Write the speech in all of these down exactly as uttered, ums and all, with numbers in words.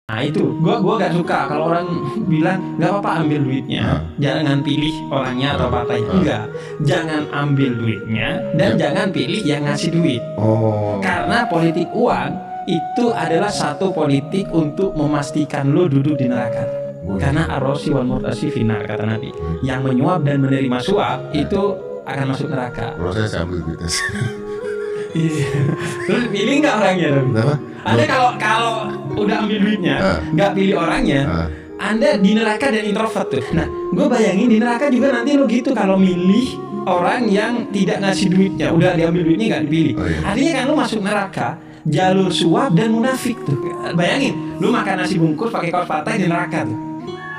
Nah itu, gua gua gak suka kalau orang bilang nggak apa-apa ambil duitnya, Ah. jangan pilih orangnya atau partainya. Enggak, jangan ambil duitnya dan Ya. jangan pilih yang ngasih duit. Oh. Karena politik uang itu adalah satu politik untuk memastikan lo duduk di neraka. Oh, Karena arrosi wal murtasi finar kata Nabi. Yang menyuap dan menerima suap itu akan masuk neraka. Kalau saya saya ambil duitnya. Iya. Terus pilih nggak orangnya dong? Kenapa? Anda kalau kalau udah ambil duitnya, Ah. nggak pilih orangnya, Ah. Anda di neraka dan introvert tuh. Nah, gue bayangin di neraka juga nanti lo gitu kalau milih orang yang tidak ngasih duitnya, udah diambil duitnya nggak dipilih. Oh, iya. Artinya kan lo masuk neraka jalur suap dan munafik tuh. Bayangin, lo makan nasi bungkus pakai kaos partai di neraka tuh.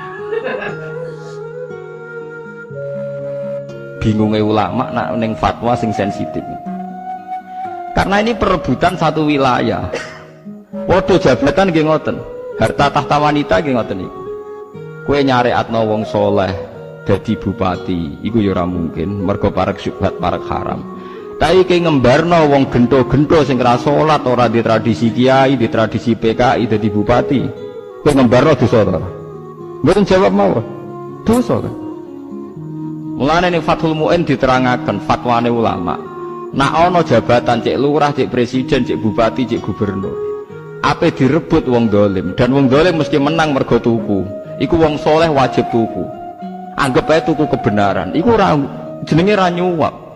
Bingungnya ulama nak neng fatwa sing sensitif. Karena ini perebutan satu wilayah. Waduh jabatan nggih ngoten. Harta tahta wanita nggih ngoten iku. Kowe nyareatno wong soleh dadi bupati, iku ya ora mungkin mergo parek syubhat parek haram. Tapi iki ngembarno wong gento-gento sing ora salat, ora di tradisi kiai, di tradisi P K I dadi bupati. Kowe ngembarno dosa ta? Mboten jawab mawon. Dosa kan. Mulane ning Fathul Mu'in diterangaken fatwane ulama. Nak ana jabatan cek lurah, cek presiden, cek bupati, cek gubernur. Ape direbut wong dolim dan wong dolim mesti menang mergo tuku. Iku wong soleh wajib tuku. Anggap ae tuku kebenaran. Iku ora jenenge ra nyuwak.